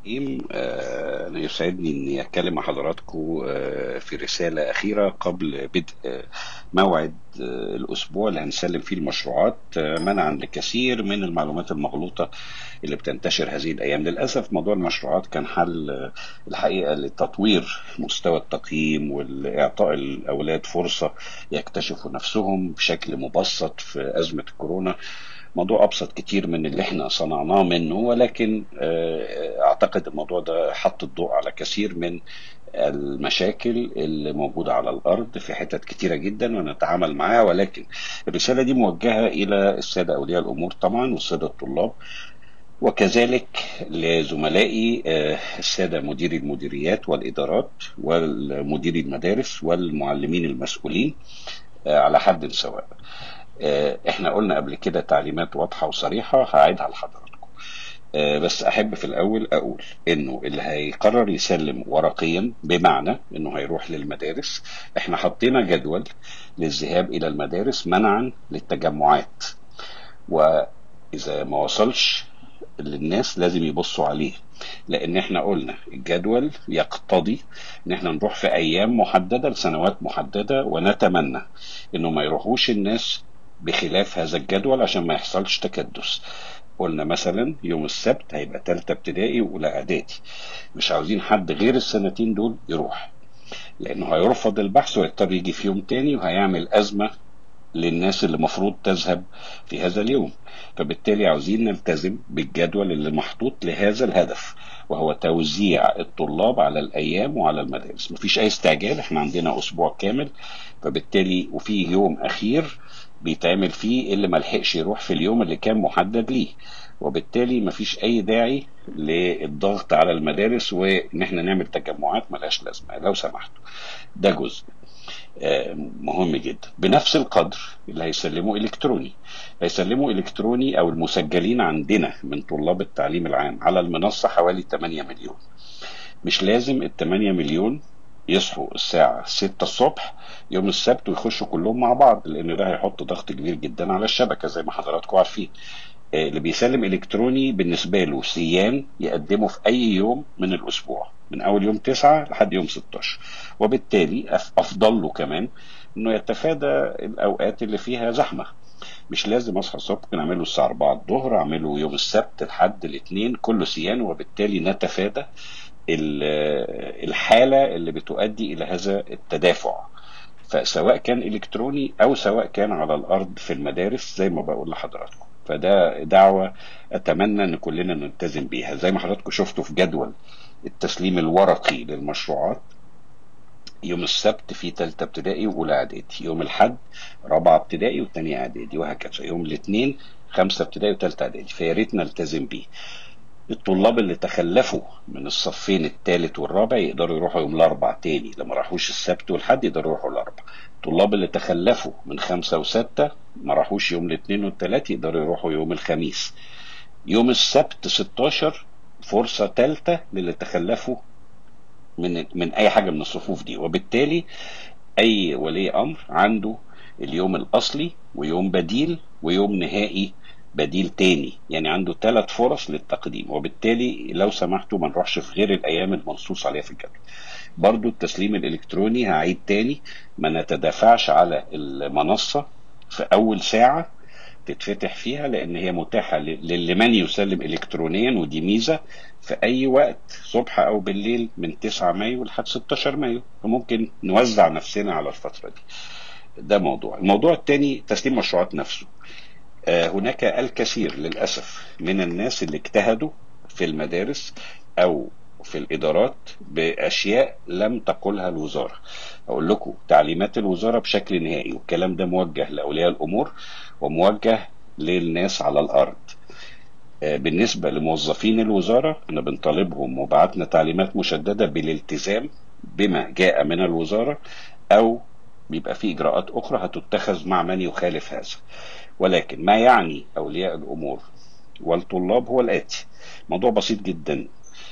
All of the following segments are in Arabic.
أنا يسعدني إني أتكلم مع حضراتكم في رسالة أخيرة قبل بدء موعد الأسبوع اللي هنسلم فيه المشروعات، منعا لكثير من المعلومات المغلوطة اللي بتنتشر هذه الأيام. للأسف موضوع المشروعات كان حل الحقيقة لتطوير مستوى التقييم والإعطاء الأولاد فرصة يكتشفوا نفسهم بشكل مبسط في أزمة الكورونا. موضوع أبسط كتير من اللي احنا صنعناه منه، ولكن أعتقد الموضوع ده حط الضوء على كثير من المشاكل اللي موجودة على الأرض في حتت كتيرة جدا ونتعامل معاها. ولكن الرسالة دي موجهة إلى السادة أولياء الأمور طبعا والسادة الطلاب، وكذلك لزملائي السادة مديري المديريات والإدارات والمديري المدارس والمعلمين المسؤولين على حد سواء. احنا قلنا قبل كده تعليمات واضحة وصريحة هعيدها لحضراتكم. بس احب في الاول اقول انه اللي هيقرر يسلم ورقيا بمعنى انه هيروح للمدارس، احنا حطينا جدول للذهاب الى المدارس منعا للتجمعات، واذا ما وصلش للناس لازم يبصوا عليه، لان احنا قلنا الجدول يقتضي ان احنا نروح في ايام محددة لسنوات محددة، ونتمنى انه ما يروحوش الناس بخلاف هذا الجدول عشان ما يحصلش تكدس. قلنا مثلا يوم السبت هيبقى تالتة ابتدائي واولى اعدادي، مش عاوزين حد غير السنتين دول يروح، لانه هيرفض البحث ويضطر يجي في يوم تاني وهيعمل ازمة للناس اللي مفروض تذهب في هذا اليوم. فبالتالي عاوزين نلتزم بالجدول اللي محطوط لهذا الهدف، وهو توزيع الطلاب على الأيام وعلى المدارس. مفيش أي استعجال، احنا عندنا أسبوع كامل، فبالتالي وفي يوم أخير بيتعمل فيه اللي ملحقش يروح في اليوم اللي كان محدد ليه، وبالتالي مفيش أي داعي للضغط على المدارس وإن احنا نعمل تجمعات ملهاش لازمة لو سمحتوا. ده جزء مهم جدا. بنفس القدر اللي هيسلموا الكتروني، هيسلموا الكتروني او المسجلين عندنا من طلاب التعليم العام على المنصة حوالي 8 مليون. مش لازم ال 8 مليون يصحوا الساعة 6 الصبح يوم السبت ويخشوا كلهم مع بعض، لان ده هيحط ضغط كبير جدا على الشبكة زي ما حضراتكم عارفين. اللي بيسلم الكتروني بالنسبه له سيان يقدمه في اي يوم من الاسبوع من اول يوم 9 لحد يوم 16، وبالتالي افضل له كمان انه يتفادى الاوقات اللي فيها زحمه. مش لازم اصحى الصبح، ممكن اعمله الساعه 4 الظهر، اعمله يوم السبت لحد الاثنين كله سيان، وبالتالي نتفادى الحاله اللي بتؤدي الى هذا التدافع. فسواء كان الكتروني او سواء كان على الارض في المدارس زي ما بقول لحضراتكم، فده دعوة اتمنى ان كلنا نلتزم بيها. زي ما حضراتكم شفتوا في جدول التسليم الورقي للمشروعات، يوم السبت في تالتة ابتدائي واولى اعدادي، يوم الاحد رابعة ابتدائي وتانية اعدادي، وهكذا يوم الاثنين خمسة ابتدائي وتالتة اعدادي، فيا ريت نلتزم بيه. الطلاب اللي تخلفوا من الصفين الثالث والرابع يقدروا يروحوا يوم الاربع تاني، لما راحوش السبت والحد يقدروا يروحوا الاربع. الطلاب اللي تخلفوا من خمسة وستة ما راحوش يوم الاثنين والثلاث يقدروا يروحوا يوم الخميس. يوم السبت 16 فرصة ثالثة للي تخلفوا من اي حاجة من الصفوف دي، وبالتالي اي ولي امر عنده اليوم الاصلي ويوم بديل ويوم نهائي بديل تاني، يعني عنده ثلاث فرص للتقديم، وبالتالي لو سمحتوا ما نروحش في غير الايام المنصوص عليها في الجدول. برضو التسليم الالكتروني هعيد تاني، ما نتدافعش على المنصة في اول ساعة تتفتح فيها، لان هي متاحة لمن يسلم الكترونيا، ودي ميزة في اي وقت صبح او بالليل من 9 مايو لحد 16 مايو، فممكن نوزع نفسنا على الفترة دي. ده الموضوع الثاني تسليم مشروعات نفسه. هناك الكثير للأسف من الناس اللي اجتهدوا في المدارس أو في الإدارات بأشياء لم تقلها الوزارة. أقول لكم تعليمات الوزارة بشكل نهائي، والكلام ده موجه لأولياء الأمور وموجه للناس على الأرض. بالنسبة لموظفين الوزارة أنا بنطالبهم وبعتنا تعليمات مشددة بالالتزام بما جاء من الوزارة، أو بيبقى في إجراءات أخرى هتتخذ مع من يخالف هذا. ولكن ما يعني أولياء الأمور والطلاب هو الآتي: موضوع بسيط جدا.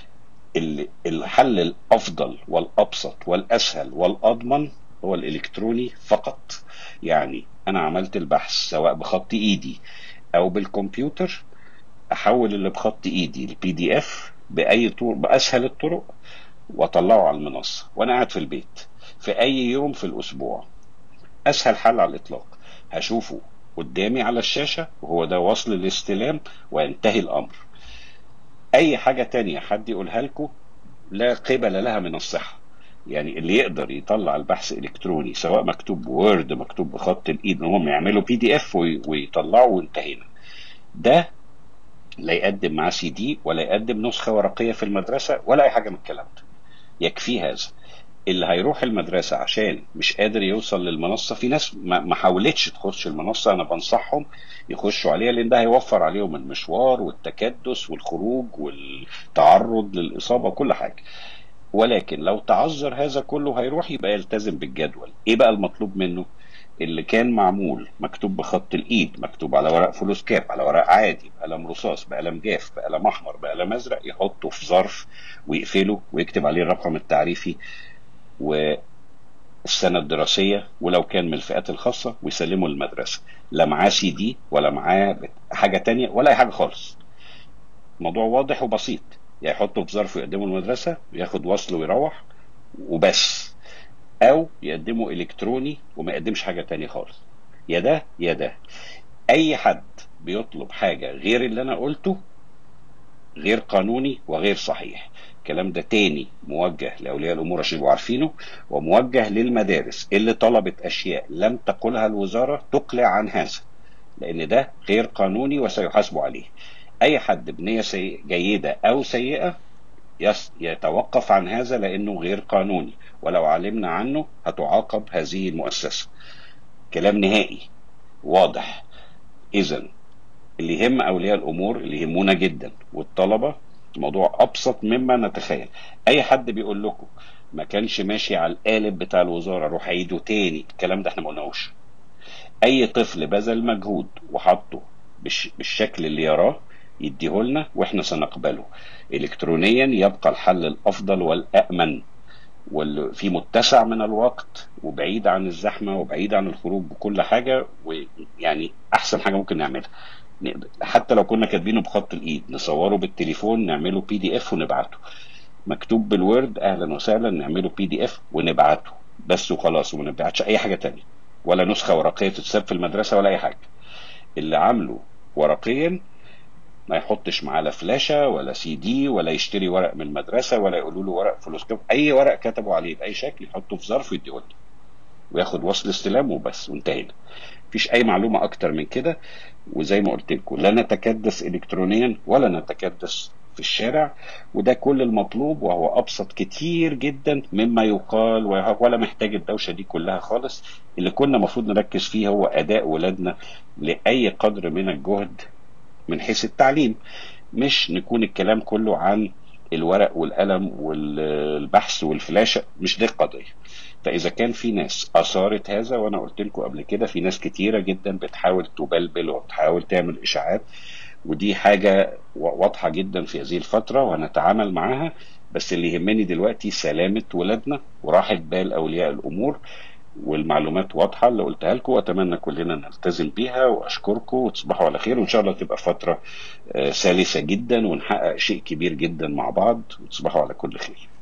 الحل الأفضل والأبسط والأسهل والأضمن هو الإلكتروني فقط. يعني أنا عملت البحث سواء بخط إيدي أو بالكمبيوتر، احول اللي بخط ايدي البي دي اف باي طرق، باسهل الطرق، واطلعه على المنصه وانا قاعد في البيت في اي يوم في الاسبوع. اسهل حل على الاطلاق. هشوفه قدامي على الشاشه وهو ده وصل الاستلام، وينتهي الامر. اي حاجه تانية حد يقولها لكم لا قبل لها من الصحه. يعني اللي يقدر يطلع البحث الكتروني سواء مكتوب وورد مكتوب بخط الايد ان هم يعملوا بي دي اف ويطلعوا وانتهينا، ده لا يقدم معاه سي دي ولا يقدم نسخه ورقيه في المدرسه ولا اي حاجه من الكلام ده. يكفي هذا. اللي هيروح المدرسة عشان مش قادر يوصل للمنصة، في ناس ما حاولتش تخش المنصة، أنا بنصحهم يخشوا عليها لأن ده هيوفر عليهم المشوار والتكدس والخروج والتعرض للإصابة وكل حاجة. ولكن لو تعذر هذا كله هيروح يبقى يلتزم بالجدول. إيه بقى المطلوب منه؟ اللي كان معمول مكتوب بخط الإيد، مكتوب على ورق فلوس كاب، على ورق عادي، بقلم رصاص، بقلم جاف، بقلم أحمر، بقلم أزرق، يحطه في ظرف ويقفله ويكتب عليه الرقم التعريفي والسنة الدراسية، ولو كان من الفئات الخاصة، ويسلمه للمدرسة. لا معاه سي دي ولا معاه حاجة تانية ولا أي حاجة خالص. الموضوع واضح وبسيط. يعني يحطه في ظرف ويقدمه للمدرسة وياخد وصل ويروح وبس، أو يقدمه إلكتروني وما يقدمش حاجة تانية خالص. يا ده يا ده. أي حد بيطلب حاجة غير اللي أنا قلته غير قانوني وغير صحيح. الكلام ده تاني موجه لأولياء الأمور عشان يبقوا عارفينه، وموجه للمدارس اللي طلبت أشياء لم تقلها الوزارة تقلع عن هذا، لأن ده غير قانوني وسيحاسبوا عليه. أي حد بنية جيدة أو سيئة يتوقف عن هذا لأنه غير قانوني، ولو علمنا عنه هتعاقب هذه المؤسسة. كلام نهائي واضح. إذا اللي يهم اولياء الامور اللي يهمونا جدا والطلبه، الموضوع ابسط مما نتخيل. اي حد بيقول لكم ما كانش ماشي على القالب بتاع الوزاره روح عيده تاني، الكلام ده احنا ما قلناهوش. اي طفل بذل مجهود وحطه بالشكل اللي يراه يديهولنا واحنا سنقبله. الكترونيا يبقى الحل الافضل والامن، وفي متسع من الوقت وبعيد عن الزحمه وبعيد عن الخروج بكل حاجه، ويعني احسن حاجه ممكن نعملها. حتى لو كنا كاتبينه بخط الايد نصوره بالتليفون نعمله بي دي اف ونبعته. مكتوب بالوورد اهلا وسهلا، نعمله بي دي اف ونبعته بس وخلاص، وما نبعتش اي حاجه تانية ولا نسخه ورقيه تتساب في المدرسه ولا اي حاجه. اللي عامله ورقيا ما يحطش معاه لا فلاشه ولا سي دي ولا يشتري ورق من المدرسه ولا يقولوا له ورق فلوس كام. اي ورق كتبوا عليه باي شكل يحطه في ظرف ويديه له وياخد وصل استلام وبس وانتهينا. مفيش اي معلومه اكتر من كده. وزي ما قلت لكم لا نتكدس الكترونيا ولا نتكدس في الشارع، وده كل المطلوب، وهو ابسط كتير جدا مما يقال، ولا محتاج الدوشه دي كلها خالص. اللي كنا المفروض نركز فيه هو اداء ولادنا لاي قدر من الجهد من حيث التعليم، مش نكون الكلام كله عن الورق والقلم والبحث والفلاشة. مش دي القضية. فإذا كان في ناس أثارت هذا، وأنا قلت لكم قبل كده في ناس كتيرة جدا بتحاول تبلبل وبتحاول تعمل إشاعات، ودي حاجة واضحة جدا في هذه الفترة وهنتعامل معاها. بس اللي يهمني دلوقتي سلامة ولادنا وراحة بال أولياء الأمور، والمعلومات واضحة اللي قلتها لكم، وأتمنى كلنا نلتزم بيها. وأشكركم وتصبحوا على خير، وإن شاء الله تبقى فترة سلسة جدا ونحقق شيء كبير جدا مع بعض، وتصبحوا على كل خير.